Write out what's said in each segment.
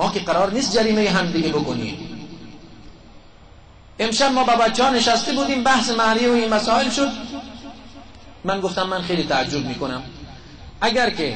ما که قرار نیست جریمه هم دیگه بکنیم. امشب ما با بچه‌ها نشسته بودیم، بحث مهریه و این مسائل شد. من گفتم من خیلی تعجب میکنم اگر که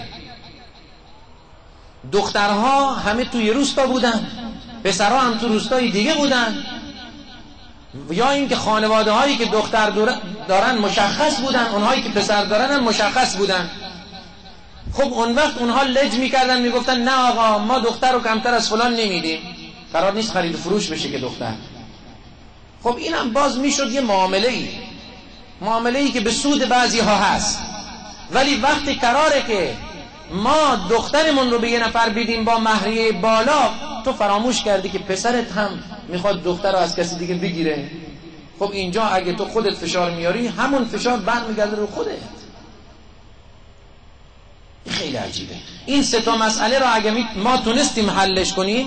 دخترها همه توی روستا بودن، پسرها هم تو روستای دیگه بودن، یا اینکه خانواده هایی که دختر دارن مشخص بودن، اونهایی که پسر دارن هم مشخص بودن. خب اون وقت اونها لج میکردن، میگفتن نه آقا ما دختر رو کمتر از فلان نمیدیم، قرار نیست خرید فروش بشه که دختر. خب اینم باز میشد یه معامله‌ای که به سود بعضی ها هست. ولی وقتی قراره که ما دخترمون رو به یه نفر بدیم با مهریه بالا، تو فراموش کردی که پسرت هم میخواد دختر رو از کسی دیگه بگیره. خب اینجا اگه تو خودت فشار میاری، همون فشار برمیگرده رو خودت. خیلی عجیبه. این سه تا مسئله رو اگه ما تونستیم حلش کنیم،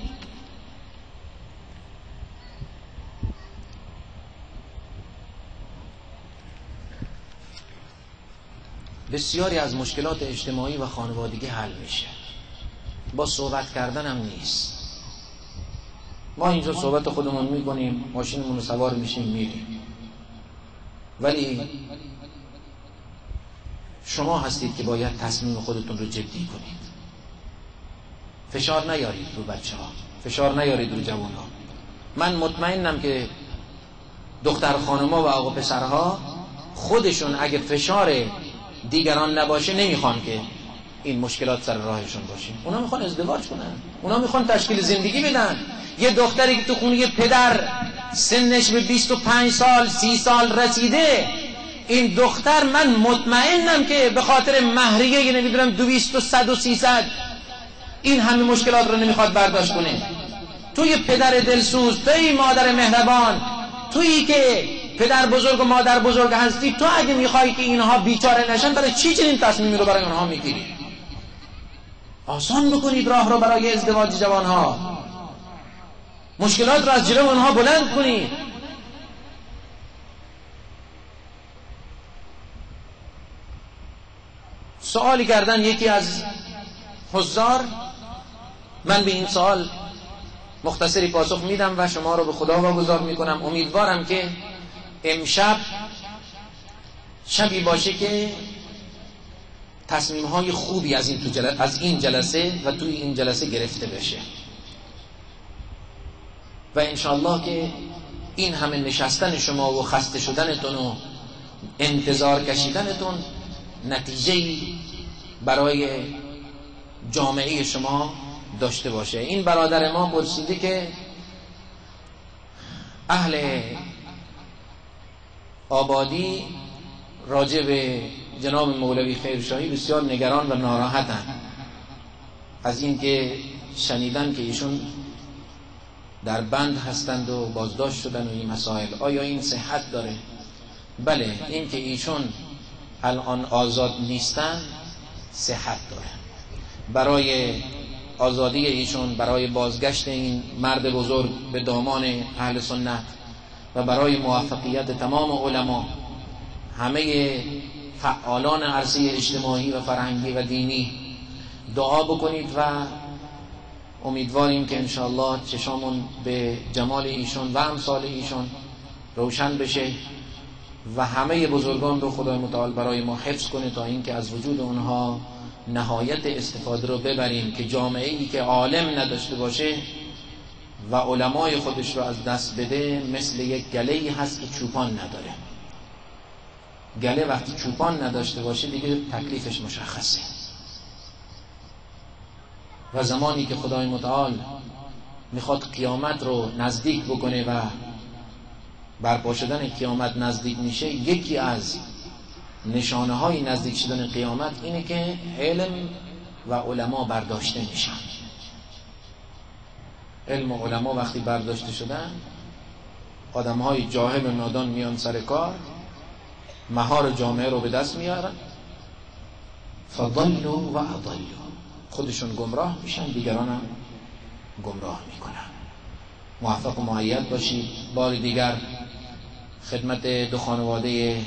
بسیاری از مشکلات اجتماعی و خانوادگی حل میشه. با صحبت کردن هم نیست. ما اینجا صحبت خودمون میکنیم، ماشینمون رو سوار میشیم میریم، ولی شما هستید که باید تصمیم خودتون رو جدی کنید. فشار نیارید رو بچه ها، فشار نیارید رو جوان ها. من مطمئنم که دختر خانما و آقا پسرها خودشون اگه فشار دیگران نباشه نمیخوان که این مشکلات سر راهشون باشه. اونا میخوان ازدواج کنن، اونا میخوان تشکیل زندگی بدن. یه دختری که تو خونه پدر سنش به 25 سال 30 سال رسیده، این دختر من مطمئنم که به خاطر مهریه یه نمیدونم 200 و 100 و 300 این همه مشکلات رو نمیخواد برداشت کنه. توی پدر دلسوز، توی مادر مهربان، تویی که پدر بزرگ و مادر بزرگ هستی، تو اگه میخوای که اینها بیچاره نشن، برای چی چنین تصمیمی رو برای اونها میگیری؟ آسان بکنید راه رو برای ازدواج جوانها، مشکلات رو از جلو اونها بلند کنید. سوالی کردن یکی از حضار، من به این سوال مختصری پاسخ میدم و شما رو به خدا واگذار میکنم. امیدوارم که امشب شبی باشه که تصمیم‌های خوبی از این جلسه و توی این جلسه گرفته بشه و انشالله که این همه نشستن شما و خسته شدنتون و انتظار کشیدنتون نتیجه‌ای برای جامعه شما داشته باشه. این برادر ما پرسیده که اهل آبادی راجع به جناب مولوی خیرشاهی بسیار نگران و ناراحتن از این که شنیدن که ایشون در بند هستند و بازداشت شدن و این مسائل. آیا این صحت داره؟ بله، این که ایشون الان آزاد نیستن صحت داره. برای آزادی ایشون، برای بازگشت این مرد بزرگ به دامان اهل سنت و برای موفقیت تمام علما، همه فعالان عرصه اجتماعی و فرهنگی و دینی دعا بکنید و امیدواریم که انشاءالله چشامون به جمال ایشون و امثال ایشون روشن بشه و همه بزرگان رو خدای متعال برای ما حفظ کنه تا اینکه از وجود اونها نهایت استفاده رو ببریم که جامعه‌ای که عالم نداشته باشه و علمای خودش رو از دست بده مثل یک گله‌ای هست که چوپان نداره. گله وقتی چوپان نداشته باشه دیگه تکلیفش مشخصه و زمانی که خدای متعال میخواد قیامت رو نزدیک بکنه و برپا شدن قیامت نزدیک میشه، یکی از نشانه های نزدیک شدن قیامت اینه که علم و علما برداشته میشن. علم و علما وقتی برداشته شدن، آدم های جاهل و نادان میان سر کار، مهار جامعه رو به دست میارن، فضلوا و اضلوا، خودشون گمراه میشن، دیگران هم گمراه میکنن. موفق و مؤید باشید. بار دیگر خدمت دو خانواده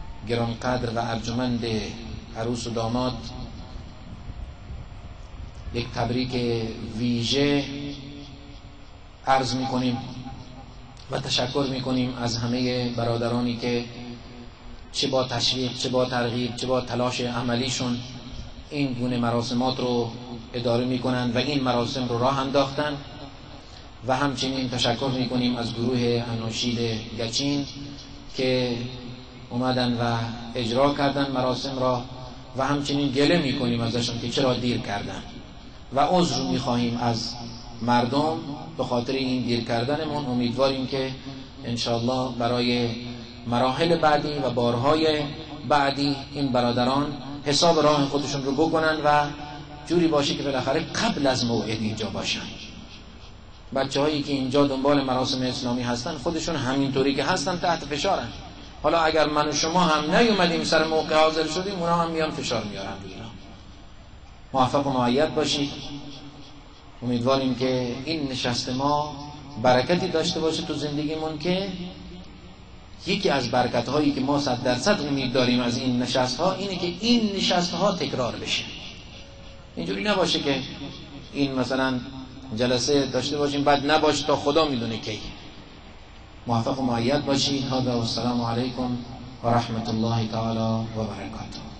گرانقدر و ارجمند عروس و داماد یک تبریک ویژه عرض میکنیم و تشکر میکنیم از همه برادرانی که چه با تشویق، چه با ترغیب، چه با تلاش عملیشون این گونه مراسمات رو اداره میکنن و این مراسم رو راه انداختن. و همچنین تشکر میکنیم از گروه اناشید گچین که اومدن و اجرا کردن مراسم را و همچنین گله میکنیم ازشون که چرا دیر کردن و عذر میخواهیم از مردم به خاطر این دیر کردنمون. امیدواریم که انشاءالله برای مراحل بعدی و بارهای بعدی این برادران حساب راه خودشون رو بکنن و جوری باشه که بالاخره قبل از موعد اینجا باشن. بچه هایی که اینجا دنبال مراسم اسلامی هستن خودشون همینطوری که هستن تحت فشارن. حالا اگر من و شما هم نیومدیم سر موقع حاضر شدیم، اونا هم میان فشار میارن روی اینا. موفق و مؤید باشید. امیدواریم که این نشست ما برکتی داشته باشه تو زندگیمون، که یکی از برکت هایی که ما 100% امید داریم از این نشست ها اینه که این نشست ها تکرار بشه. اینجوری نباشه که این مثلا جلسه داشته باشیم بعد نباشه تا خدا میدونه کی. موفق و مؤید باشید. هذا و السلام علیکم و رحمت الله تعالی و برکاته.